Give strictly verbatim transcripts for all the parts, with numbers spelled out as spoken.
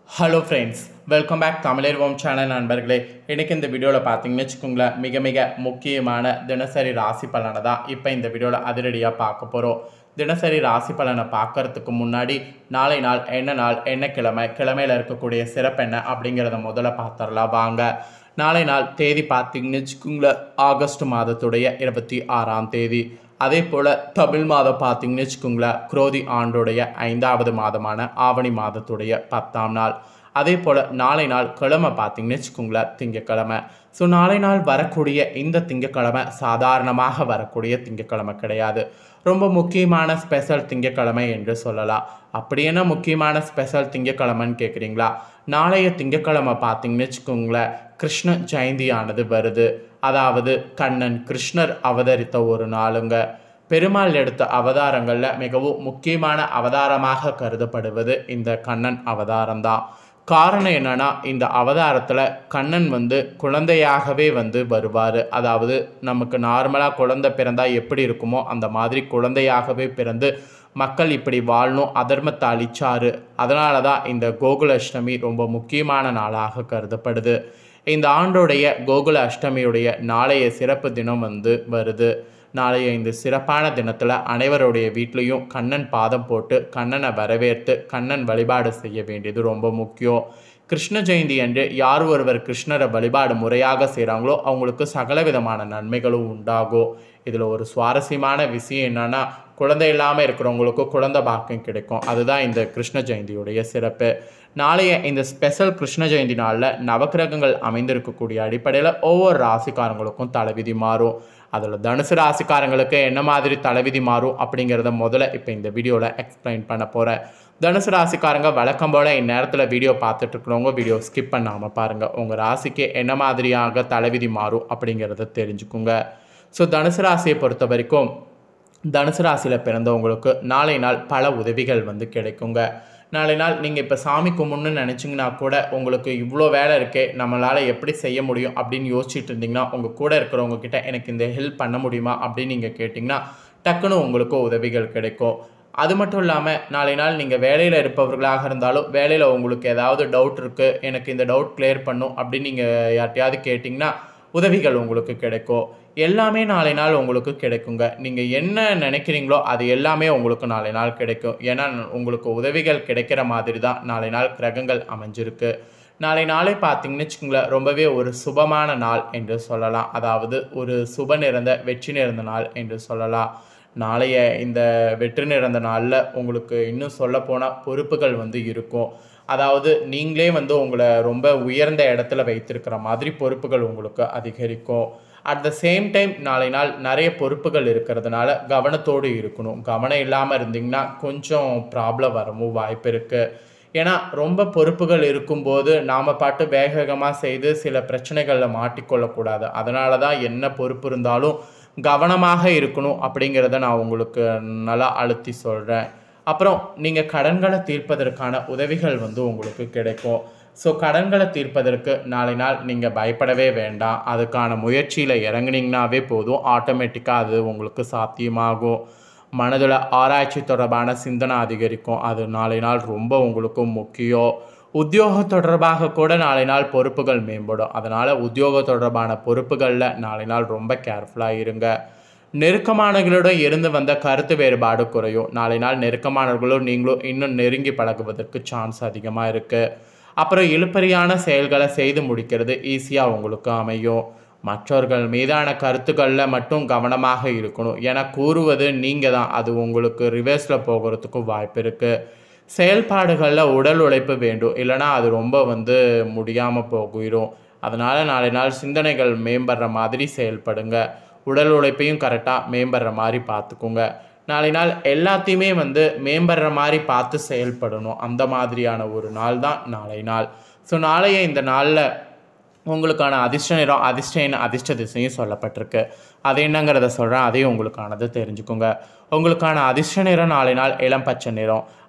Hello friends, welcome back தமிழர்வோம் channel நண்பர்களே. இன்றைக்கி இந்த வீடியோவில் பார்த்தீங்கன்னு வச்சுக்கோங்களேன், மிக மிக முக்கியமான தினசரி ராசி பலனை தான் இப்போ இந்த வீடியோவில் அதிரடியாக பார்க்க போகிறோம். தினசரி ராசி பலனை பார்க்கறதுக்கு முன்னாடி நாளை நாள் என்ன நாள், என்ன கிழமை, கிழமையில் இருக்கக்கூடிய சிறப்பு என்ன அப்படிங்கிறத முதல்ல பார்த்துடலாம் வாங்க. நாளை நாள் தேதி பார்த்தீங்கன்னு வச்சுக்கோங்களேன், ஆகஸ்ட் மாதத்துடைய இருபத்தி ஆறாம் தேதி. அதே போல் தமிழ் மாதம் பார்த்தீங்கன்னு வச்சுக்கோங்களேன், குரோதி ஆண்டுடைய ஐந்தாவது மாதமான ஆவணி மாதத்துடைய பத்தாம் நாள். அதே போல் நாளை நாள் கிழமை பார்த்தீங்கன்னு வச்சுக்கோங்களேன், திங்கக்கிழமை. ஸோ நாளை நாள் வரக்கூடிய இந்த திங்கக்கிழமை சாதாரணமாக வரக்கூடிய திங்கக்கிழமை கிடையாது, ரொம்ப முக்கியமான ஸ்பெஷல் திங்கக்கிழமை என்று சொல்லலாம். அப்படி என்ன முக்கியமான ஸ்பெஷல் திங்கக்கிழமைன்னு கேட்குறீங்களா? நாளைய திங்கக்கிழமை பார்த்தீங்கன்னு வச்சுக்கோங்களேன், கிருஷ்ண ஜெயந்தியானது வருது. அதாவது கண்ணன் கிருஷ்ணர் அவதரித்த ஒரு நாளுங்க. பெருமாள் எடுத்த அவதாரங்களில் மிகவும் முக்கியமான அவதாரமாக கருதப்படுவது இந்த கண்ணன் அவதாரம் தான். காரணம் என்னன்னா, இந்த அவதாரத்தில் கண்ணன் வந்து குழந்தையாகவே வந்து வருவார். அதாவது நமக்கு நார்மலாக குழந்தை பிறந்தால் எப்படி இருக்குமோ அந்த மாதிரி குழந்தையாகவே பிறந்து மக்கள் இப்படி வாழணும், அதர்மத்தை அழிச்சாரு. அதனால தான் இந்த கோகுல அஷ்டமி ரொம்ப முக்கியமான நாளாக கருதப்படுது. இந்த ஆண்டோடைய கோகுல அஷ்டமியுடைய நாளைய சிறப்பு தினம் வந்து வருது. நாளைய இந்த சிறப்பான தினத்தில் அனைவருடைய வீட்லேயும் கண்ணன் பாதம் போட்டு கண்ணனை வரவேற்று கண்ணன் வழிபாடு செய்ய வேண்டியது ரொம்ப முக்கியம். கிருஷ்ண ஜெயந்தி அன்று யார் ஒருவர் கிருஷ்ணரை வழிபாடு முறையாக செய்கிறாங்களோ அவங்களுக்கு சகல விதமான நன்மைகளும் உண்டாகும். இதில் ஒரு சுவாரஸ்யமான விஷயம் என்னென்னா, குழந்தை இல்லாமல் இருக்கிறவங்களுக்கு குழந்தை பாக்கியம் கிடைக்கும். அதுதான் இந்த கிருஷ்ண ஜெயந்தியுடைய சிறப்பு. நாளைய இந்த ஸ்பெஷல் கிருஷ்ண ஜெயந்தி நாளில் நவக்கிரகங்கள் அமைந்திருக்கக்கூடிய அடிப்படையில் ஒவ்வொரு ராசிக்காரங்களுக்கும் தலைவிதி மாறும். அதில் தனுசு ராசிக்காரங்களுக்கு என்ன மாதிரி தலைவிதி மாறும் அப்படிங்கிறத முதல்ல இப்போ இந்த வீடியோவில் எக்ஸ்பிளைன் பண்ண போகிறேன். தனுசு ராசிக்காரங்க வழக்கம் போல் இந்நேரத்தில் வீடியோ பார்த்துட்ருக்குறவங்க வீடியோ ஸ்கிப் பண்ணாமல் பாருங்கள். உங்கள் ராசிக்கு என்ன மாதிரியாக தலைவிதி மாறும் அப்படிங்கிறத தெரிஞ்சுக்குங்க. ஸோ தனுசு ராசியை பொறுத்த வரைக்கும், தனுசு ராசியில் பிறந்தவங்களுக்கு நாளை நாள் பல உதவிகள் வந்து கிடைக்குங்க. நாளை நாள் நீங்கள் இப்போ சாமி கும்பிட்ணுன்னு நினச்சிங்கன்னா கூட உங்களுக்கு இவ்வளோ வேலை இருக்கே, நம்மளால் எப்படி செய்ய முடியும் அப்படின்னு யோசிச்சுட்டு இருந்தீங்கன்னா, உங்கள் கூட இருக்கிறவங்க கிட்ட எனக்கு இந்த ஹெல்ப் பண்ண முடியுமா அப்படின்னு நீங்கள் கேட்டிங்கன்னா டக்குன்னு உங்களுக்கு உதவிகள் கிடைக்கும். அது மட்டும் இல்லாமல் நாளை நாள் நீங்கள் வேலையில் இருப்பவர்களாக இருந்தாலும், வேலையில் உங்களுக்கு ஏதாவது டவுட் இருக்குது, எனக்கு இந்த டவுட் கிளியர் பண்ணும் அப்படின்னு நீங்கள் யார்ட்டையாவது கேட்டிங்கன்னா உதவிகள் உங்களுக்கு கிடைக்கும். எல்லாமே நாளை நாள் உங்களுக்கு கிடைக்குங்க. நீங்கள் என்ன நினைக்கிறீங்களோ அது எல்லாமே உங்களுக்கு நாளை நாள் கிடைக்கும். ஏன்னா உங்களுக்கு உதவிகள் கிடைக்கிற மாதிரி தான் நாளை நாள் கிரகங்கள் அமைஞ்சிருக்கு. நாளை நாளே பார்த்தீங்கன்னு வச்சுக்கோங்களேன், ரொம்பவே ஒரு சுபமான நாள் என்று சொல்லலாம். அதாவது ஒரு சுப நிறைந்த வெற்றி நிறைந்த நாள் என்று சொல்லலாம். நாளைய இந்த வெற்றி நிறைந்த நாளில் உங்களுக்கு இன்னும் சொல்லப்போனால் பொறுப்புகள் வந்து இருக்கும். அதாவது நீங்களே வந்து உங்களை ரொம்ப உயர்ந்த இடத்துல வைத்திருக்கிற மாதிரி பொறுப்புகள் உங்களுக்கு அதிகரிக்கும். அட் த சேம் டைம் நாளை நாள் நிறைய பொறுப்புகள் இருக்கிறதுனால கவனத்தோடு இருக்கணும். கவனம் இல்லாமல் இருந்தீங்கன்னா கொஞ்சம் ப்ராப்ளம் வரவும் வாய்ப்பு இருக்குது. ஏன்னா ரொம்ப பொறுப்புகள் இருக்கும்போது நாம் பாட்டு வேக வேகமாக செய்து சில பிரச்சனைகளில் மாட்டிக்கொள்ளக்கூடாது. அதனால தான் என்ன பொறுப்பு இருந்தாலும் கவனமாக இருக்கணும் அப்படிங்கிறத நான் உங்களுக்கு நல்லா அழுத்தி சொல்கிறேன். அப்புறம் நீங்கள் கடன்களை தீர்ப்பதற்கான உதவிகள் வந்து உங்களுக்கு கிடைக்கும். ஸோ கடன்களை தீர்ப்பதற்கு நாளை நாள் நீங்கள் பயப்படவே வேண்டாம். அதுக்கான முயற்சியில் இறங்குனீங்கன்னாவே போதும், ஆட்டோமேட்டிக்காக அது உங்களுக்கு சாத்தியமாகும். மனதில் ஆராய்ச்சி தொடர்பான சிந்தனை அதிகரிக்கும். அது நாளை நாள் ரொம்ப உங்களுக்கு முக்கியம். உத்தியோக தொடர்பாக கூட நாளை நாள் பொறுப்புகள் மேம்படும். அதனால் உத்தியோக தொடர்பான பொறுப்புகளில் நாளை நாள் ரொம்ப கேர்ஃபுல்லாக இருங்க. நெருக்கமானவர்களுடன் இருந்து வந்த கருத்து வேறுபாடு குறையும். நாளை நாள் நெருக்கமானவர்களும் நீங்களும் இன்னும் நெருங்கி பழகுவதற்கு சான்ஸ் அதிகமாக இருக்குது. அப்புறம் இழுபறியான செயல்களை செய்து முடிக்கிறது ஈஸியாக உங்களுக்கு அமையும். மற்றவர்கள் மீதான கருத்துக்களில் மட்டும் கவனமாக இருக்கணும். ஏன்னா கூறுவது நீங்கள் தான், அது உங்களுக்கு ரிவர்ஸில் போகிறதுக்கும் வாய்ப்பு இருக்குது. செயல்பாடுகளில் உடல் உழைப்பு வேண்டும், இல்லைனா அது ரொம்ப வந்து முடியாமல் போகிடும். அதனால் நாளை நாள் சிந்தனைகள் மேம்படுற மாதிரி செயல்படுங்க. உடல் உழைப்பையும் கரெக்டாக மேம்படுற மாதிரி பார்த்துக்குங்க. நாளை நாள் எல்லாத்தையுமே வந்து மேம்படுற மாதிரி பார்த்து செயல்படணும். அந்த மாதிரியான ஒரு நாள் தான் நாளை நாள். ஸோ நாளைய இந்த நாளில் உங்களுக்கான அதிர்ஷ்ட நிறம், அதிர்ஷ்ட எண், அதிர்ஷ்ட திசையும் சொல்லப்பட்டிருக்கு. அது என்னங்கிறத சொல்கிறேன், அதையும் உங்களுக்கானது தெரிஞ்சுக்கோங்க. உங்களுக்கான அதிர்ஷ்ட நிறம் நாளை நாள் இளம் பச்சை நிறம்.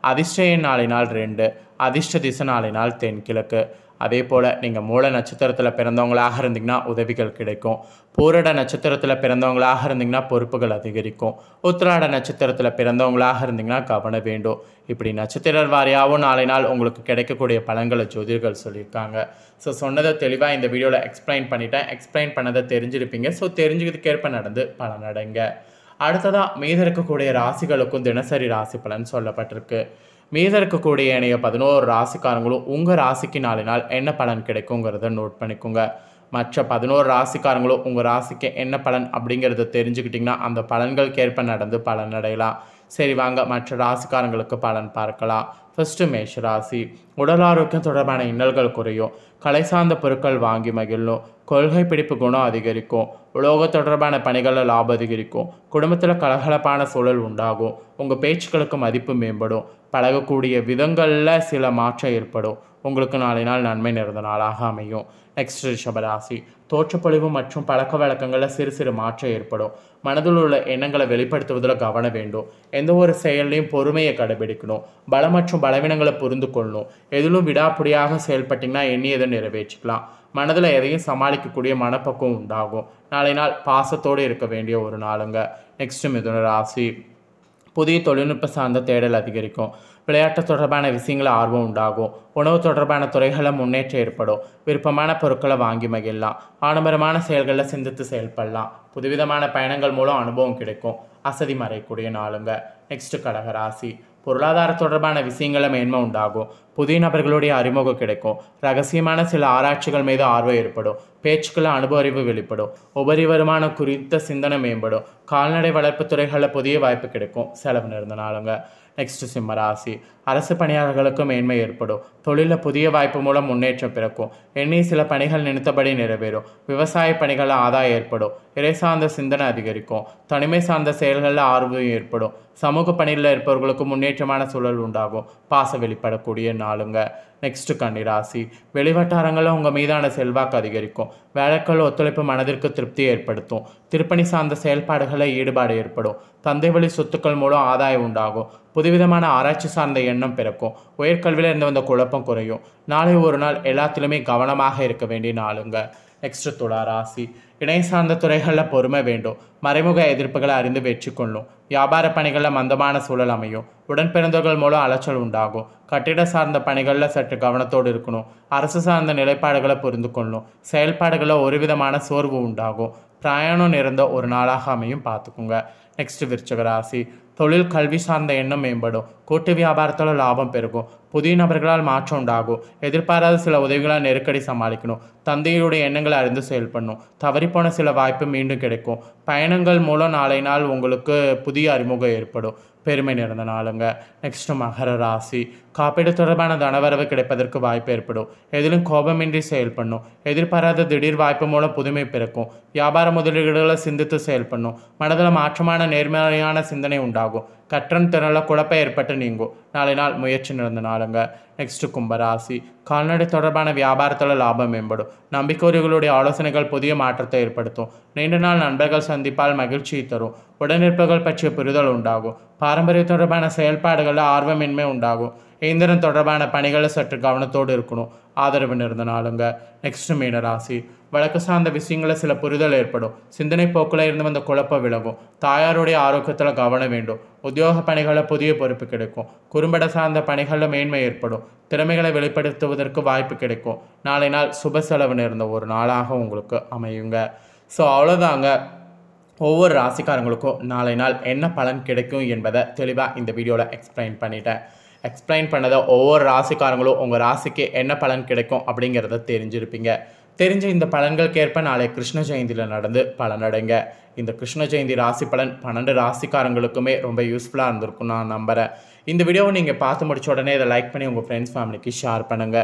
அதிர்ஷ்ட எண் நாளினால் ரெண்டு, அதிர்ஷ்ட திசை நாளினால் தென்கிழக்கு. அதே போல் நீங்கள் மூல நட்சத்திரத்தில் பிறந்தவங்களாக இருந்தீங்கன்னா உதவிகள் கிடைக்கும். பூரட நட்சத்திரத்தில் பிறந்தவங்களாக இருந்தீங்கன்னா பொறுப்புகள் அதிகரிக்கும். உத்திராட நட்சத்திரத்தில் பிறந்தவங்களாக இருந்தீங்கன்னா கவனம் வேண்டும். இப்படி நட்சத்திர வாரியாகவும் நாளை நாள் உங்களுக்கு கிடைக்கக்கூடிய பலன்களை ஜோதிடர்கள் சொல்லியிருக்காங்க. ஸோ சொன்னதை தெளிவாக இந்த வீடியோவில் எக்ஸ்பிளைன் பண்ணிட்டேன். எக்ஸ்பிளைன் பண்ணதை தெரிஞ்சிருப்பீங்க. ஸோ தெரிஞ்சுக்கிறதுக்கேற்ப நடந்து பலனடைங்க. அடுத்ததாக மீத இருக்கக்கூடிய ராசிகளுக்கும் தினசரி ராசி பலன் சொல்லப்பட்டிருக்கு. மீத இருக்கக்கூடிய இணைய பதினோரு ராசிக்காரங்களும் உங்கள் ராசிக்கு நாலு நாள் என்ன பலன் கிடைக்குங்கிறத நோட் பண்ணிக்கோங்க. மற்ற பதினோரு ராசிக்காரங்களும் உங்கள் ராசிக்கு என்ன பலன் அப்படிங்கிறத தெரிஞ்சுக்கிட்டிங்கன்னா அந்த பலன்களுக்கேற்ப நடந்து பலன் அடையலாம். சரி வாங்க மற்ற ராசிக்காரங்களுக்கு பலன் பார்க்கலாம். ஃபஸ்ட்டு மேஷ ராசி. உடல் ஆரோக்கியம் தொடர்பான இன்னல்கள் குறையும். கலை சார்ந்த பொருட்கள் வாங்கி மகிழும். கொள்கை பிடிப்பு குணம் அதிகரிக்கும். உலோக தொடர்பான பணிகளில் லாபம் அதிகரிக்கும். குடும்பத்தில் கலகலப்பான சூழல் உண்டாகும். உங்கள் பேச்சுக்களுக்கு மதிப்பு மேம்படும். பழகக்கூடிய விதங்களில் சில மாற்றம் ஏற்படும். உங்களுக்கு நாளை நாள் நன்மை நிறைந்த நாளாக அமையும். நெக்ஸ்ட் ரிஷபராசி. தோற்றப்பொழிவு மற்றும் பழக்க வழக்கங்களில் சிறு சிறு மாற்றம் ஏற்படும். மனதில் உள்ள எண்ணங்களை வெளிப்படுத்துவதில் கவனம் வேண்டும். எந்த ஒரு செயலையும் பொறுமையை கடைபிடிக்கணும். பலம் மற்றும் பலவீனங்களை புரிந்து கொள்ளணும். எதிலும் விடாப்பிடியாக செயல்பட்டிங்கன்னா எண்ணியதை நிறைவேற்றிக்கலாம். மனதில் எதையும் சமாளிக்கக்கூடிய மனப்பக்குவம் உண்டாகும். நாளை நாள் பாசத்தோடு இருக்க வேண்டிய ஒரு நாளுங்க. நெக்ஸ்ட் மிதுன ராசி. புதிய தொழில்நுட்ப சார்ந்த தேடல் அதிகரிக்கும். விளையாட்டு தொடர்பான விஷயங்களில் ஆர்வம் உண்டாகும். உணவு தொடர்பான துறைகளில் முன்னேற்றம் ஏற்படும். விருப்பமான பொருட்களை வாங்கி மகிழலாம். ஆடம்பரமான செயல்களில் சிந்தித்து செயல்படலாம். புதுவிதமான பயணங்கள் மூலம் அனுபவம் கிடைக்கும். அசதி மறைக்கூடிய நாளுங்க. நெக்ஸ்ட் கடகராசி. பொருளாதார தொடர்பான விஷயங்களில் மேன்மை உண்டாகும். புதிய நபர்களுடைய அறிமுகம் கிடைக்கும். ரகசியமான சில ஆராய்ச்சிகள் மீது ஆர்வம் ஏற்படும். பேச்சுக்களில் அனுபவ அறிவு வெளிப்படும். உபரி வருமானம் குறித்த சிந்தனை மேம்படும். கால்நடை வளர்ப்பு துறைகளில் புதிய வாய்ப்பு கிடைக்கும். செலவு நிறைந்த நாளுங்க. நெக்ஸ்ட் சிம்மராசி. அரசு பணியாளர்களுக்கு மேன்மை ஏற்படும். தொழிலில் புதிய வாய்ப்பு மூலம் முன்னேற்றம் பிறக்கும். எண்ணிய சில பணிகள் நினைத்தபடி நிறைவேறும். விவசாய பணிகளில் ஆதாயம் ஏற்படும். இறை சார்ந்த சிந்தனை அதிகரிக்கும். தனிமை சார்ந்த செயல்களில் ஆர்வம் ஏற்படும். சமூக பணியில் இருப்பவர்களுக்கு முன்னேற்றமான சூழல் உண்டாகும். பாச வெளிப்படக்கூடிய நாளுங்க. நெக்ஸ்ட் கன்னிராசி. வெளிவட்டாரங்களில் உங்கள் மீதான செல்வாக்கு அதிகரிக்கும். வேலைக்கள் ஒத்துழைப்பு மனதிற்கு திருப்தி ஏற்படுத்தும். திருப்பணி சார்ந்த செயல்பாடுகளில் ஈடுபாடு ஏற்படும். தந்தை வழி சொத்துக்கள் மூலம் ஆதாயம் உண்டாகும். புதுவிதமான ஆராய்ச்சி சார்ந்த எண்ணம் பிறக்கும். உயர்கல்வியில் இருந்து வந்த குழப்பம் குறையும். நாளை ஒரு நாள் எல்லாத்திலுமே கவனமாக இருக்க வேண்டிய நாளுங்க. நெக்ஸ்ட் துலா ராசி. இணை சார்ந்த துறைகளில் பொறுமை வேண்டும். மறைமுக எதிர்ப்புகளை அறிந்து வெற்றி கொள்ளும். வியாபார பணிகளில் மந்தமான சூழல் அமையும். உடன் பிறந்தவர்கள் மூலம் அலைச்சல் உண்டாகும். கட்டிட சார்ந்த பணிகளில் சற்று கவனத்தோடு இருக்கணும். அரசு சார்ந்த நிலைப்பாடுகளை புரிந்து கொள்ளணும். செயல்பாடுகளில் ஒரு விதமான சோர்வு உண்டாகும். பிரயாணம் நிறைந்த ஒரு நாளாக அமையும் பார்த்துக்குங்க. நெக்ஸ்ட் விருச்சிக ராசி. தொழில் கல்வி சார்ந்த எண்ணம் மேம்படும். கூட்டு வியாபாரத்தில் லாபம் பெருகும். புதிய நபர்களால் மாற்றம் உண்டாகும். எதிர்பாராத சில உதவிகளால் நெருக்கடி சமாளிக்கணும். தந்தையுடைய எண்ணங்களை அறிந்து செயல்படணும். தவறிப்போன சில வாய்ப்பு மீண்டும் கிடைக்கும். பயணங்கள் மூலம் நாளை நாள் உங்களுக்கு புதிய அறிமுகம் ஏற்படும். பெருமை நிறைந்த நாளுங்க. நெக்ஸ்ட் மகர ராசி. காப்பீடு தொடர்பான தனவரவு கிடைப்பதற்கு வாய்ப்பு ஏற்படும். எதிலும் கோபமின்றி செயல்படணும். எதிர்பாராத திடீர் வாய்ப்பு மூலம் புதுமை பிறக்கும். வியாபார முதலீடுகளை சிந்தித்து செயல்படணும். மனதில் மாற்றமான நேர்மறையான சிந்தனை உண்டாகும். கற்றன் திறனில் குழப்பம் ஏற்பட்டு நீங்கும். நாளை நாள் முயற்சி நிறைந்த நாளுங்க. நெக்ஸ்ட் கும்பராசி. கால்நடை தொடர்பான வியாபாரத்தில் லாபம் மேம்படும். நம்பிக்கையுடைய ஆலோசனைகள் புதிய மாற்றத்தை ஏற்படுத்தும். நீண்ட நாள் நண்பர்கள் சந்திப்பால் மகிழ்ச்சியை தரும். உடனிருப்பவர்கள் பற்றிய புரிதல் உண்டாகும். பாரம்பரிய தொடர்பான செயல்பாடுகளில் ஆர்வமின்மை உண்டாகும். இயந்திரம் தொடர்பான பணிகளில் சற்று கவனத்தோடு இருக்கணும். ஆதரவு நிறைந்த நாளுங்க. நெக்ஸ்ட் மீனராசி. வழக்கு சார்ந்த விஷயங்களில் சில புரிதல் ஏற்படும். சிந்தனை போக்கில் இருந்து வந்த குழப்பம் விலகும். தாயாருடைய ஆரோக்கியத்தில் கவனம் வேண்டும். உத்தியோக பணிகளில் புதிய பொறுப்பு கிடைக்கும். குறும்பட சார்ந்த பணிகளில் மேன்மை ஏற்படும். திறமைகளை வெளிப்படுத்துவதற்கு வாய்ப்பு கிடைக்கும். நாளை நாள் சுப செலவு நிறைந்த ஒரு நாளாக உங்களுக்கு அமையுங்க. ஸோ அவ்வளோதாங்க. ஒவ்வொரு ராசிக்காரங்களுக்கும் நாளை நாள் என்ன பலன் கிடைக்கும் என்பதை தெளிவாக இந்த வீடியோவில் எக்ஸ்பிளைன் பண்ணிட்டேன். எக்ஸ்பிளைன் பண்ணதை ஒவ்வொரு ராசிக்காரங்களும் உங்கள் ராசிக்கு என்ன பலன் கிடைக்கும் அப்படிங்கிறத தெரிஞ்சிருப்பீங்க. தெரிஞ்ச இந்த பலன்களுக்கேற்ப நாளை கிருஷ்ண ஜெயந்தியில் நடந்து பலனடைங்க. இந்த கிருஷ்ண ஜெயந்தி ராசி பலன் பன்னெண்டு ராசிக்காரங்களுக்குமே ரொம்ப யூஸ்ஃபுல்லாக இருந்திருக்கும் நான் நம்புகிறேன். இந்த வீடியோவை நீங்கள் பார்த்து முடிச்ச உடனே இதை லைக் பண்ணி உங்கள் ஃப்ரெண்ட்ஸ் ஃபேமிலிக்கு ஷேர் பண்ணுங்கள்.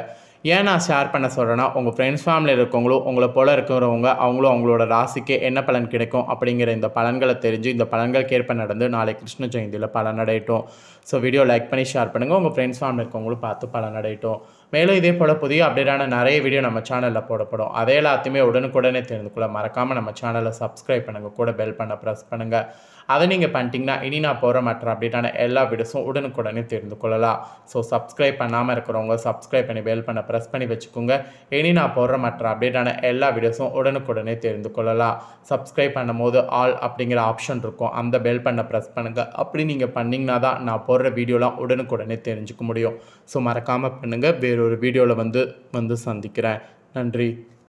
ஏன் நான் ஷேர் பண்ண சொல்கிறேன்னா, உங்கள் ஃப்ரெண்ட்ஸ் ஃபேமிலியில் இருக்கவங்களும் உங்களை போல இருக்கிறவங்க அவங்களும் அவங்களோட ராசிக்கு என்ன பலன் கிடைக்கும் அப்படிங்கிற இந்த பலன்களை தெரிஞ்சு இந்த பலன்களுக்கு ஏற்ப நடந்து நாளை கிருஷ்ண ஜெயந்தியில் பலனடையட்டும். ஸோ வீடியோ லைக் பண்ணி ஷேர் பண்ணுங்கள். உங்கள் ஃப்ரெண்ட்ஸ் ஃபேமிலி இருக்கவங்களும் பார்த்து பலனடையட்டும். மேலும் இதே போல் புதிய அப்டேட்டான நிறைய வீடியோ நம்ம சேனலில் போடப்படும். அதே எல்லாத்தையுமே உடனுக்குடனே தெரிந்து கொள்ள மறக்காமல் நம்ம சேனலை சப்ஸ்கிரைப் பண்ணுங்கள். கூட பெல் பண்ண ப்ரெஸ் பண்ணுங்கள். அதை நீங்கள் பண்ணிட்டீங்கன்னா இனி நான் போகிற மற்ற அப்டேட்டான எல்லா வீடியோஸும் உடனுக்குடனே தெரிந்து கொள்ளலாம். ஸோ சப்ஸ்கிரைப் பண்ணாமல் இருக்கிறவங்க சப்ஸ்கிரைப் பண்ணி பெல் பண்ண ப்ரெஸ் பண்ணி வச்சுக்கோங்க. இனி நான் போடுற மற்ற அப்டேட்டான எல்லா வீடியோஸும் உடனுக்குடனே தெரிந்து கொள்ளலாம். சப்ஸ்கிரைப் பண்ணும் போது ஆல் அப்படிங்கிற ஆப்ஷன் இருக்கும், அந்த பெல் பண்ண ப்ரெஸ் பண்ணுங்கள். அப்படி நீங்கள் பண்ணிங்கன்னா தான் நான் போடுற வீடியோலாம் உடனுக்குடனே தெரிஞ்சுக்க முடியும். ஸோ மறக்காமல் பண்ணுங்கள். வேறொரு வீடியோவில் வந்து வந்து சந்திக்கிறேன். நன்றி.